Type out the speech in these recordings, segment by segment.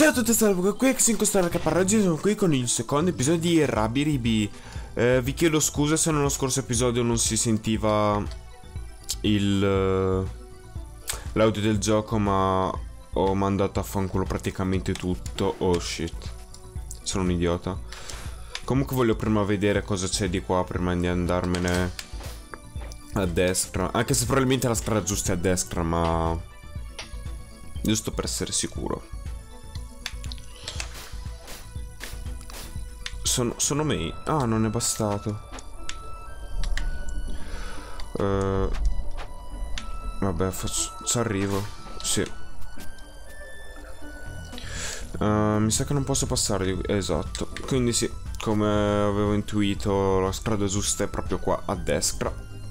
Ciao a tutti, salve, qui è Xinco oggi sono qui con il secondo episodio di Rabiribi. Vi chiedo scusa se nello scorso episodio non si sentiva l'audio del gioco, ma ho mandato a fanculo praticamente tutto. Oh shit, sono un idiota. Comunque voglio prima vedere cosa c'è di qua prima di andarmene a destra. Anche se probabilmente la strada giusta è a destra, ma giusto per essere sicuro. Sono main. Ah, non è bastato. Vabbè, ci arrivo. Sì. Mi sa che non posso passare di... Esatto. Quindi sì, come avevo intuito, la strada giusta è proprio qua, a destra.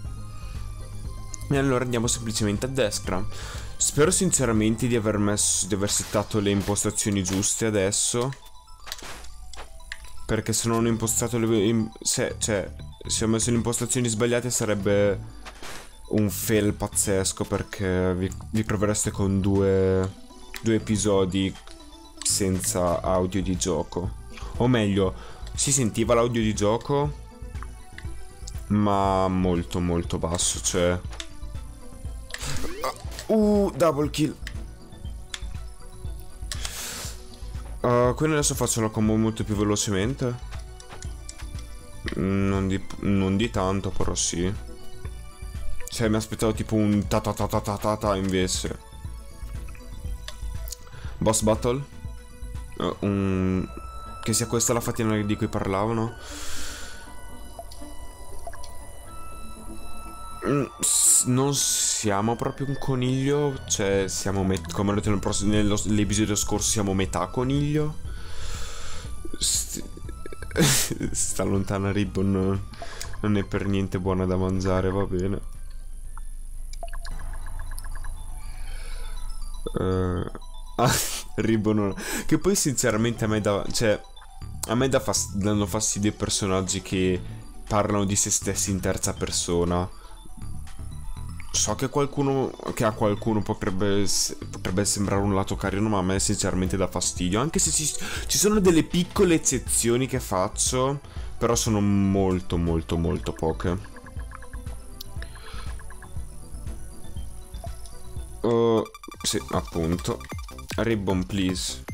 E allora andiamo semplicemente a destra. Spero sinceramente di aver settato le impostazioni giuste adesso. Perché se non ho impostato se ho messo le impostazioni sbagliate sarebbe un fail pazzesco, perché vi trovereste con due episodi senza audio di gioco. O meglio, si sentiva l'audio di gioco, ma molto molto basso, cioè... double kill. Quindi adesso faccio la combo molto più velocemente. Non di tanto, però sì. Cioè mi aspettavo tipo un ta ta ta ta ta ta ta invece. Boss battle. Che sia questa la fatina di cui parlavano. Non siamo proprio un coniglio. Cioè siamo come ho detto nell'episodio scorso, siamo metà coniglio. Sta lontana Ribbon non è per niente buona da mangiare, va bene. Ribbon. Che poi sinceramente a me dà... Cioè a me danno fastidio i personaggi che parlano di se stessi in terza persona. So che a qualcuno potrebbe sembrare un lato carino, ma a me sinceramente dà fastidio. Anche se ci sono delle piccole eccezioni che faccio, però sono molto molto molto poche. Sì, appunto. Ribbon, please.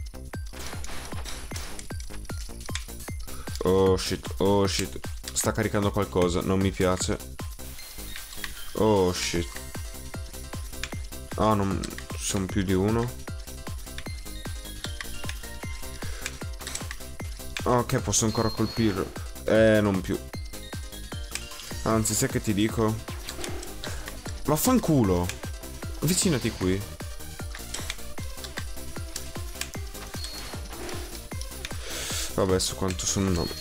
Oh shit, oh shit. Sta caricando qualcosa, non mi piace. Oh shit. Ah, non sono più di uno. Ok, posso ancora colpirlo. Non più. Anzi, sai che ti dico? Vaffanculo. Avvicinati qui. Vabbè, su quanto sono no.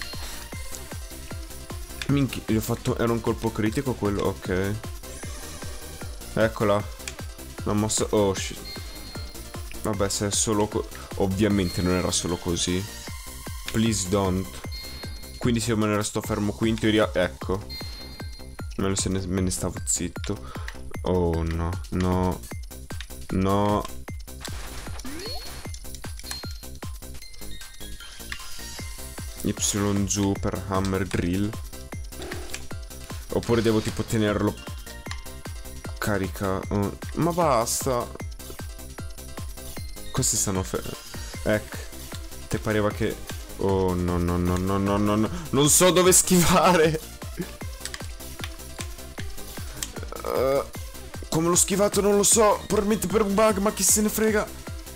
Minchia, gli ho fatto... Era un colpo critico quello, ok. Eccola. La mossa... Oh shit. Vabbè, se è solo... Ovviamente non era solo così. Please don't. Quindi se io me ne resto fermo qui, in teoria... Ecco. Me ne stavo zitto. Oh no, no. No. Y giù per hammer drill. Oppure devo tipo tenerlo carica. Ma basta. Questi stanno ecco. Te pareva che... Oh no no no no no no no. Non so dove schivare. Come l'ho schivato non lo so. Probabilmente per un bug, ma chi se ne frega.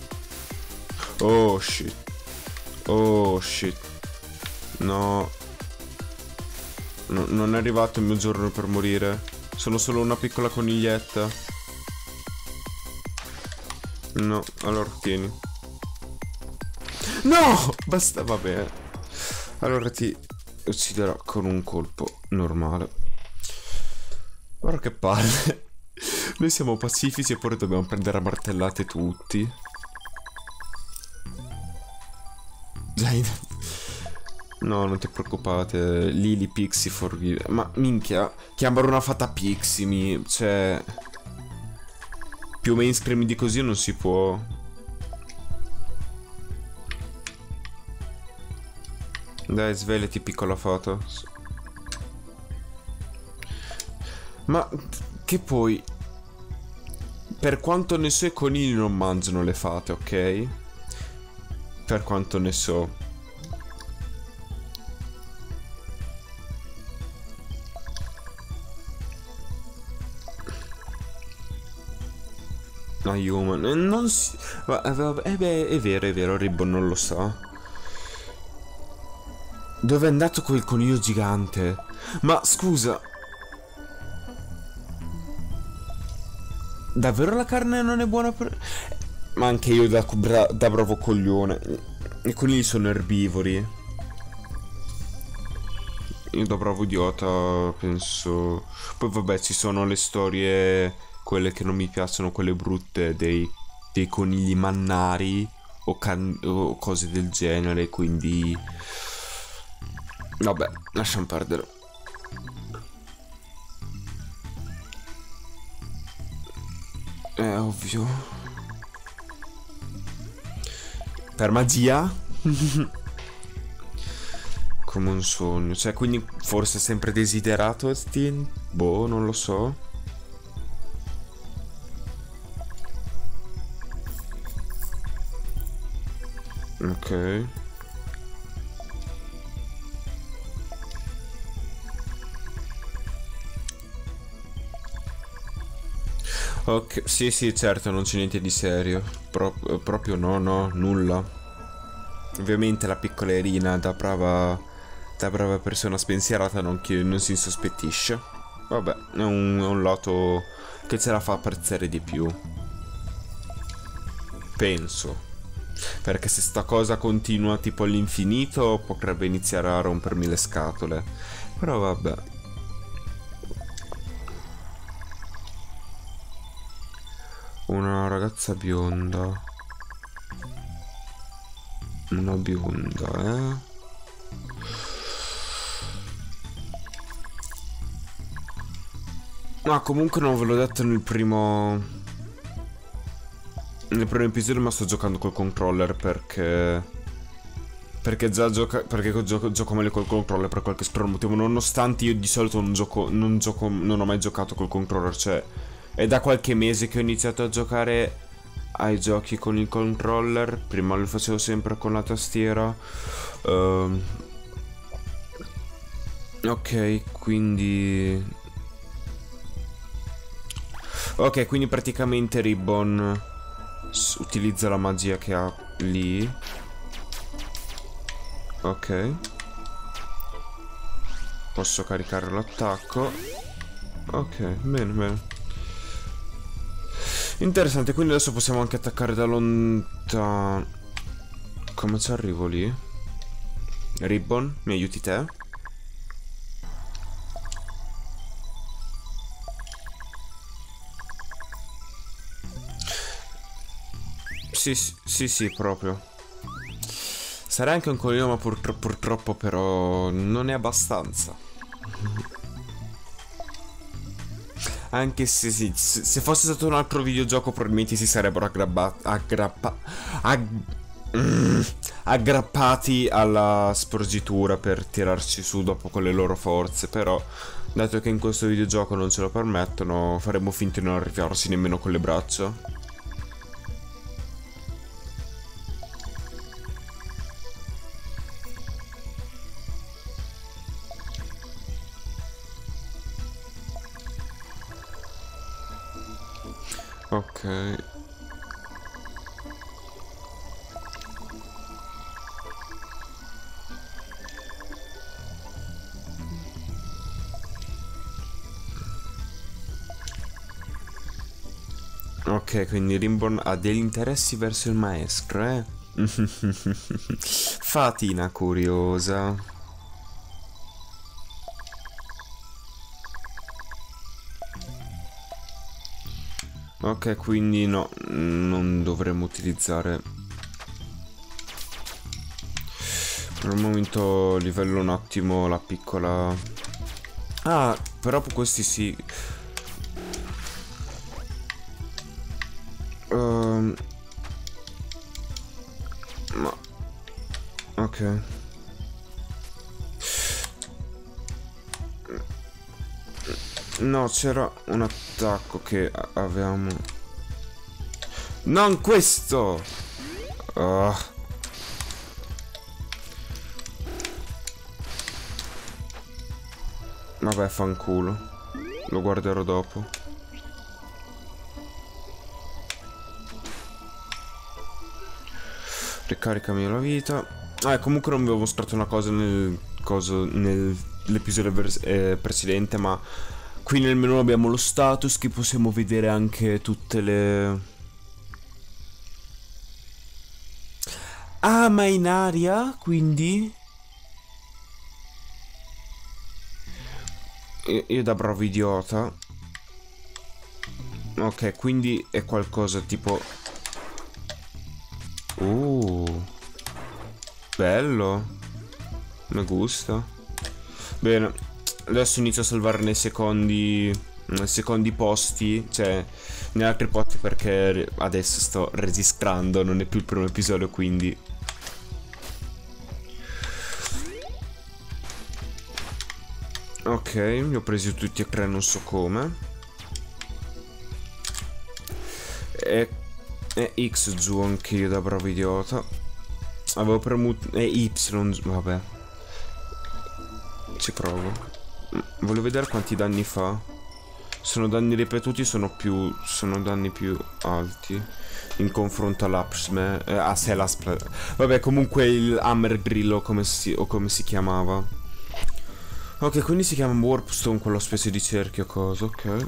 Oh shit. Oh shit. No. Non è arrivato il mio giorno per morire. Sono solo una piccola coniglietta. No, allora tieni. No! Basta, vabbè. Allora ti ucciderò con un colpo normale. Guarda che palle. Noi siamo pacifici e poi dobbiamo prendere a martellate tutti. Già. No, non ti preoccupate. Lily Pixie forgive. Ma minchia, chiamare una fata Pixie cioè... Più mainstream di così non si può. Dai, svegliati, piccola foto. Ma che poi, per quanto ne so, i conigli non mangiano le fate, ok? Per quanto ne so. No, human. Non si... beh, è vero, Ribbon non lo sa. Dove è andato quel coniglio gigante? Ma scusa. Davvero la carne non è buona per... Ma anche io da bravo coglione. I conigli sono erbivori. Io da bravo idiota penso... Poi vabbè, ci sono le storie, quelle che non mi piacciono, quelle brutte, dei conigli mannari o cose del genere, quindi... Vabbè, lasciamo perdere. È ovvio. Per magia? Come un sogno. Cioè, quindi forse è sempre desiderato Estienne? Boh, non lo so. Ok. Ok, sì, sì, certo, non c'è niente di serio. Proprio no, no, nulla. Ovviamente la piccola Irina, da brava persona spensierata, non si insospettisce. Vabbè, è un lato che ce la fa apprezzare di più. Penso. Perché se sta cosa continua tipo all'infinito, potrebbe iniziare a rompermi le scatole. Però vabbè. Una ragazza bionda. Una bionda, eh? Ma comunque non ve l'ho detto nel primo... Nel primo episodio, ma sto giocando col controller perché... Perché gioco meglio col controller per qualche strano motivo. Nonostante io di solito non ho mai giocato col controller. Cioè, è da qualche mese che ho iniziato a giocare ai giochi con il controller. Prima lo facevo sempre con la tastiera. Ok, quindi... Ok, quindi praticamente Ribbon utilizza la magia che ha lì. Ok. Posso caricare l'attacco. Ok, bene, bene. Interessante, quindi adesso possiamo anche attaccare da lontano. Come ci arrivo lì? Ribbon, mi aiuti te? Sì, sì, sì, proprio. Sarà anche un coglione, ma purtroppo però non è abbastanza. Anche se sì, se fosse stato un altro videogioco probabilmente si sarebbero aggrappati alla sporgitura per tirarci su dopo con le loro forze. Però, dato che in questo videogioco non ce lo permettono, faremo finta di non arrivarsi nemmeno con le braccia. Ok. Ok, quindi Rimbon ha degli interessi verso il maestro, eh? Fatina curiosa. Ok, quindi no, non dovremmo utilizzare. Per il momento livello un attimo la piccola... Ah, però questi sì. Ma... Ok. No, c'era un attacco che avevamo. Non questo! Ah. Vabbè, fanculo. Lo guarderò dopo. Ricaricami la vita. Comunque non vi ho mostrato una cosa nell'episodio precedente, ma qui nel menu abbiamo lo status che possiamo vedere anche tutte le... Ah, ma in aria, quindi... Io da bravo idiota. Ok, quindi è qualcosa tipo... Bello. Mi gusta. Bene. Adesso inizio a salvare nei secondi posti. Cioè, negli altri posti, perché adesso sto registrando. Non è più il primo episodio, quindi... Ok, li ho presi tutti e tre, non so come. E X giù anch'io da bravo idiota. Avevo premuto... E Y, vabbè. Ci provo. Voglio vedere quanti danni fa. Sono danni ripetuti, sono danni più alti in confronto all'Apsme. Se l'Apsme. Vabbè, comunque il Hammer Drill o come si chiamava. Ok, quindi si chiama Warpstone, quella specie di cerchio cosa, ok.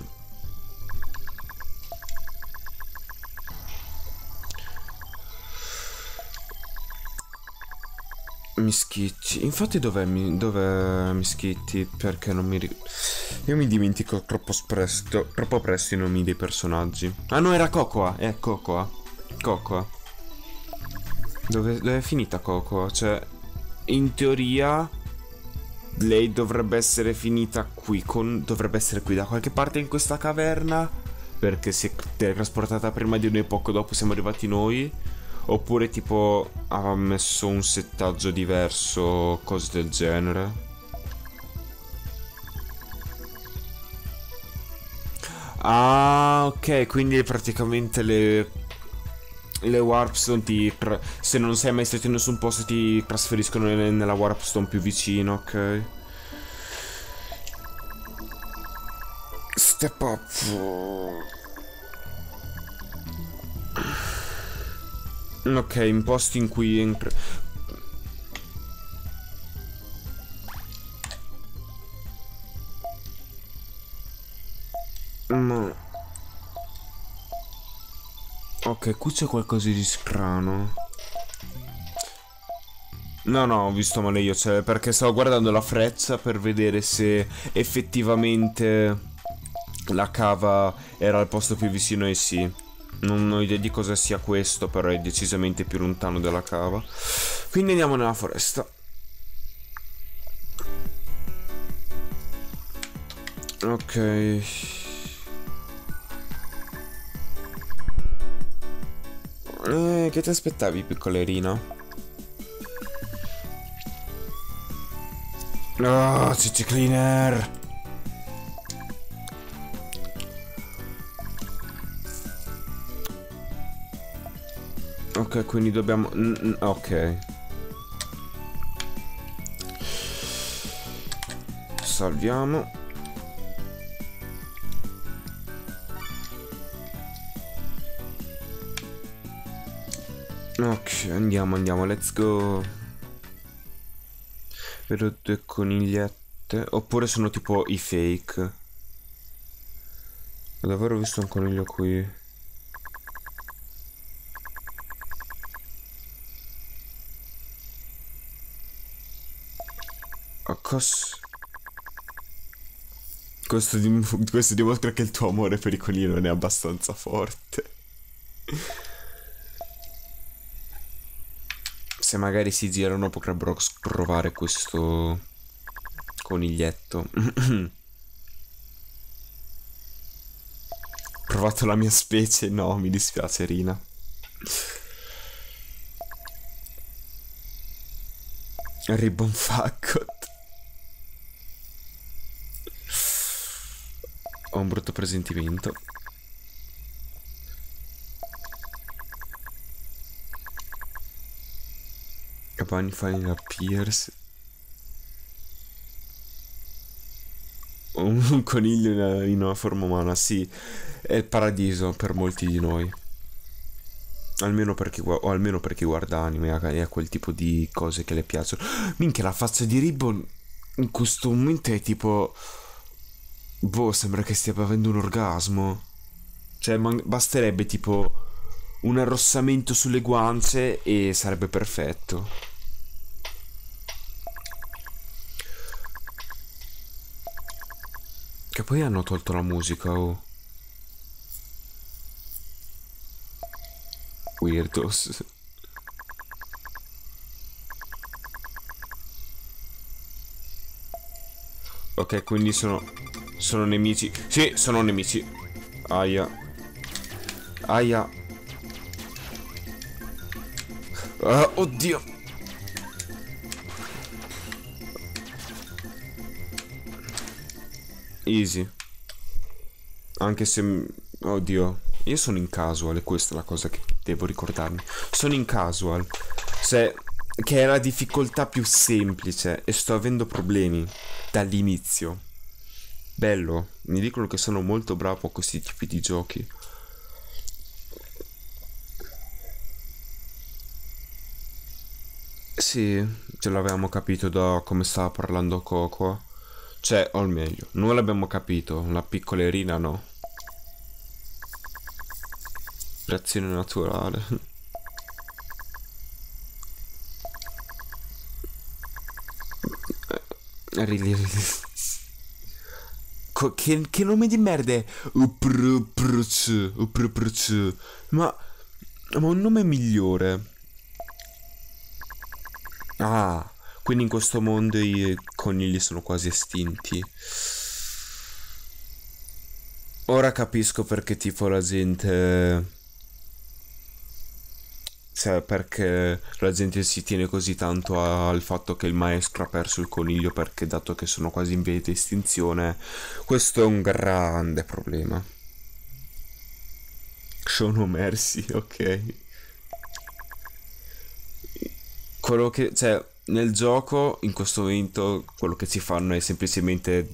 Mischietti. Infatti dov'è Mischietti? Perché non mi ricordo. Io mi dimentico troppo presto i nomi dei personaggi. Ah no, era Cocoa. Cocoa. Cocoa. Dove è finita Cocoa? Cioè, in teoria... lei dovrebbe essere finita qui, dovrebbe essere qui da qualche parte in questa caverna, perché si è teletrasportata prima di noi, poco dopo siamo arrivati noi. Oppure tipo ha messo un settaggio diverso, cose del genere. Ah, ok, quindi praticamente le Warpstone se non sei mai stato in nessun posto ti trasferiscono nella Warpstone più vicino, ok. Step up. Ok, in posti in cui entra... Ma... Ok, qui c'è qualcosa di strano. No, ho visto male io, cioè, perché stavo guardando la freccia per vedere se effettivamente la cava era al posto più vicino e sì. Non ho idea di cosa sia questo, però è decisamente più lontano della cava. Quindi andiamo nella foresta. Ok. Che ti aspettavi, piccolerina? Oh, Cici Cleaner! Ok, quindi dobbiamo... ok. Salviamo. Ok, andiamo, let's go. Vedo due conigliette. Oppure sono tipo i fake. Ho davvero visto un coniglio qui. Questo dimostra che il tuo amore per i conigli non è abbastanza forte. Se magari si girano potrebbero trovare questo coniglietto. Provato la mia specie? No, mi dispiace, Rina. Ribbon Faccot. Ho un brutto presentimento. Capani Final Pierce. Un coniglio in una forma umana, sì. È il paradiso per molti di noi. Almeno per chi, o almeno per chi guarda anime e ha quel tipo di cose che le piacciono. Minchia, la faccia di Ribbon in questo momento è tipo... Boh, sembra che stia avendo un orgasmo. Cioè, basterebbe tipo un arrossamento sulle guance e sarebbe perfetto. Che poi hanno tolto la musica, oh. Weirdos. Ok, quindi sono nemici. Sì, sono nemici. Aia. Aia. Oddio. Easy. Anche se... Oddio. Io sono in casual e questa è la cosa che devo ricordarmi. Sono in casual. Se... Che è la difficoltà più semplice e sto avendo problemi dall'inizio. Bello. Mi dicono che sono molto bravo a questi tipi di giochi. Sì, ce l'avevamo capito da come stava parlando Coco. Cioè, o meglio, noi l'abbiamo capito, la piccolerina no. Reazione naturale. Che nome di merda è? Ma un nome migliore. Ah, quindi in questo mondo i conigli sono quasi estinti. Ora capisco perché tipo la gente... Cioè, perché la gente si tiene così tanto al fatto che il maestro ha perso il coniglio perché dato che sono quasi in via di estinzione, questo è un grande problema. Sono mersi, ok. Quello che, cioè, nel gioco in questo momento quello che ci fanno è semplicemente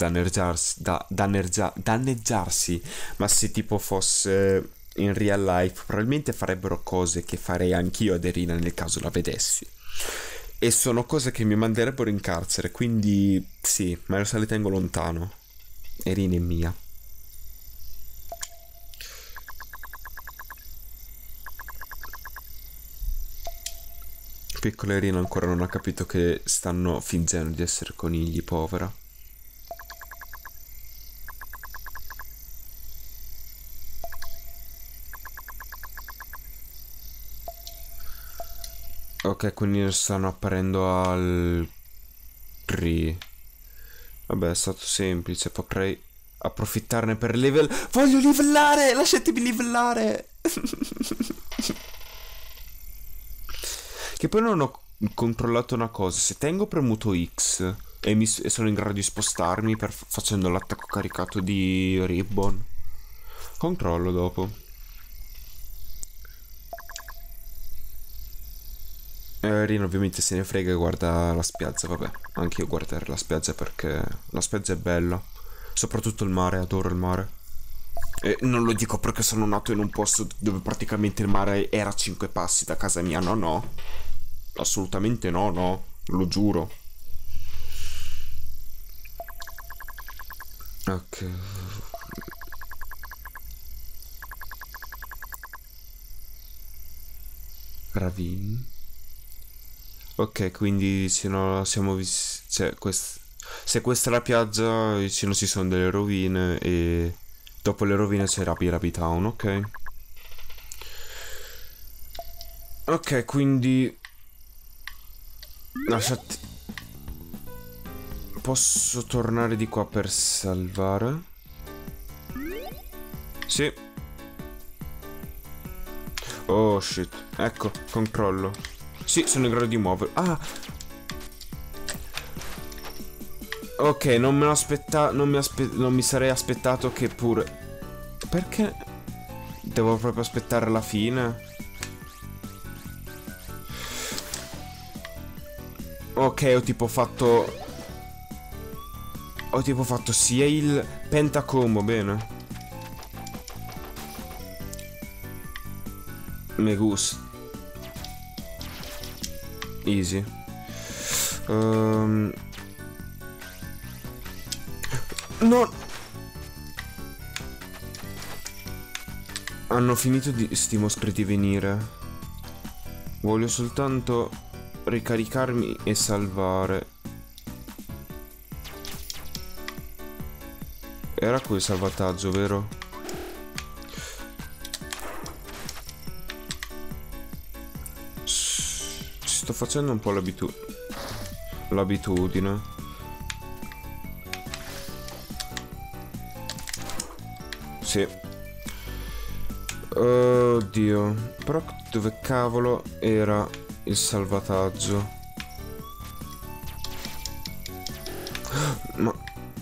danneggiarsi, ma se tipo fosse in real life probabilmente farebbero cose che farei anch'io ad Erina nel caso la vedessi. E sono cose che mi manderebbero in carcere, quindi sì, ma se le tengo lontano. Erina è mia. Piccola Irina ancora non ha capito che stanno fingendo di essere conigli, povera. Ok, quindi stanno apparendo al... Vabbè, è stato semplice, potrei approfittarne per level... Voglio livellare! Lasciatemi livellare! Che poi non ho controllato una cosa. Se tengo premuto X e sono in grado di spostarmi facendo l'attacco caricato di Ribbon. Controllo dopo. Rino ovviamente se ne frega e guarda la spiaggia. Vabbè, anche io guardare la spiaggia perché la spiaggia è bella. Soprattutto il mare, adoro il mare. E non lo dico perché sono nato in un posto dove praticamente il mare era a 5 passi da casa mia. No, no. Assolutamente no, no. Lo giuro. Ok. Ravini. Ok, quindi se no siamo cioè, se questa è la piaggia, vicino ci sono delle rovine e dopo le rovine c'è Rabi Town, ok? Ok, quindi... Lasciati... Posso tornare di qua per salvare? Sì. Oh shit. Ecco, controllo. Sì, sono in grado di muovere. Ah! Ok, non me lo non mi sarei aspettato che pure... Perché? Devo proprio aspettare la fine? Ok, ho tipo fatto... Ho tipo fatto sia il pentacombo, bene. Me gusta. Easy. No. Hanno finito di sti mostri di venire. Voglio soltanto ricaricarmi e salvare. Era quel salvataggio, vero? Ci sto facendo un po' l'abitudine. Sì. Oddio. Però dove cavolo era il salvataggio? Ma...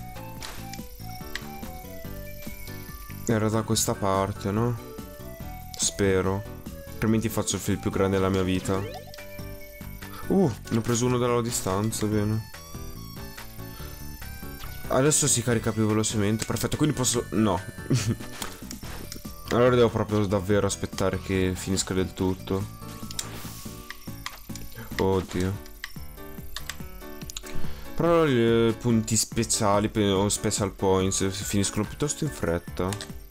Era da questa parte, no? Spero. Altrimenti faccio il film più grande della mia vita. Ne ho preso uno dalla distanza, bene. Adesso si carica più velocemente. Perfetto, quindi posso... No. Allora devo proprio davvero aspettare che finisca del tutto. Oddio. Però i punti speciali o special points finiscono piuttosto in fretta.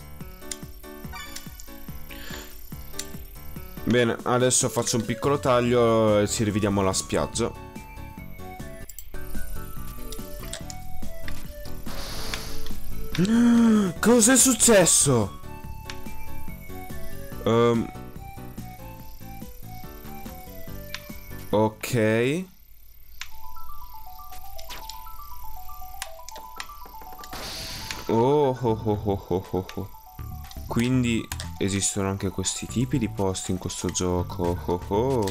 Bene, adesso faccio un piccolo taglio e ci rivediamo alla spiaggia. Cos'è successo? Ok. Oh. Quindi esistono anche questi tipi di posti in questo gioco.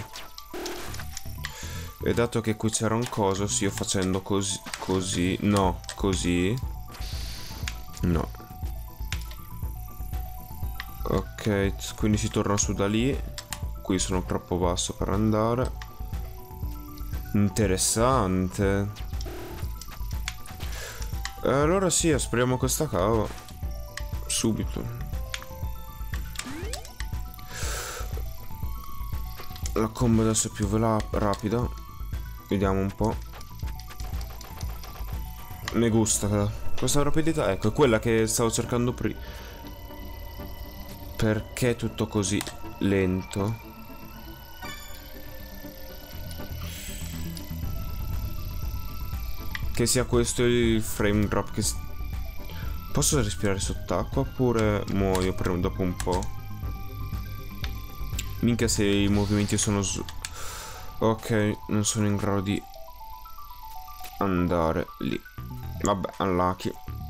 E dato che qui c'era un coso, sì, io facendo così, no, così. No. Ok, quindi si torna su da lì. Qui sono troppo basso per andare. Interessante. Allora sì, aspiriamo questa cava. Subito. La combo adesso è più rapida. Vediamo un po'. Mi gusta questa rapidità. Ecco, è quella che stavo cercando prima. Perché è tutto così lento? Che sia questo il frame drop che... Posso respirare sott'acqua oppure muoio dopo un po'? Minchia se i movimenti sono... Ok, non sono in grado di andare lì. Vabbè, unlucky.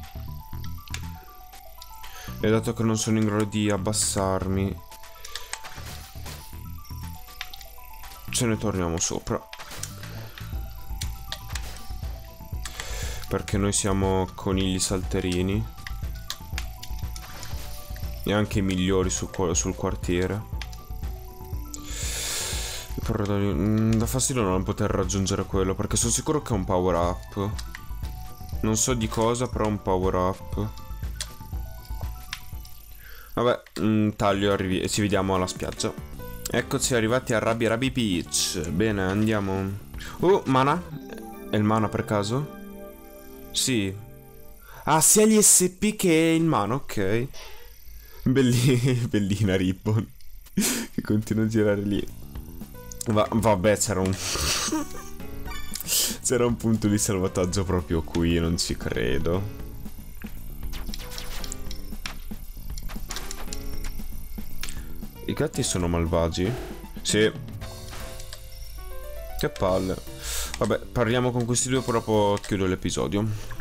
E dato che non sono in grado di abbassarmi, ce ne torniamo sopra. Perché noi siamo conigli salterini. E anche i migliori sul quartiere. Però da fastidio non poter raggiungere quello, perché sono sicuro che è un power up. Non so di cosa, però è un power up. Vabbè, taglio e ci vediamo alla spiaggia. Eccoci arrivati a Rabi Beach. Bene, andiamo. Mana? È il mana per caso? Sì. Ah, sia gli SP che il mana, ok. Bellina Ribbon. Che continua a girare lì. Vabbè, c'era un... C'era un punto di salvataggio proprio qui, non ci credo. I gatti sono malvagi? Sì. Che palle. Vabbè, parliamo con questi due, poi dopo chiudo l'episodio.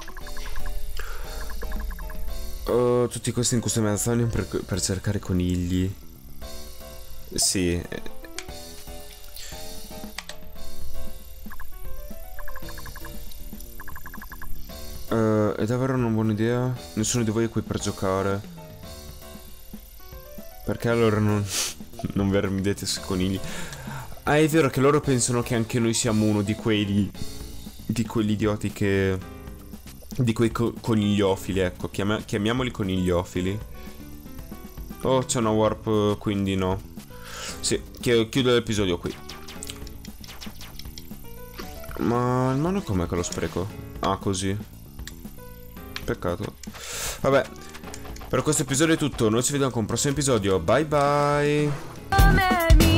Tutti questi incustomizzati per cercare conigli. Sì. È davvero una buona idea? Nessuno di voi è qui per giocare. Perché allora non vermidete sui conigli? Ah, è vero che loro pensano che anche noi siamo uno di quegli idioti che... Di quei conigliofili, ecco. Chiamiamoli conigliofili. Oh, c'è una warp, quindi no. Sì, chiudo l'episodio qui. Ma il mano com'è che lo spreco? Ah, così. Peccato. Vabbè, per questo episodio è tutto. Noi ci vediamo con un prossimo episodio. Bye bye.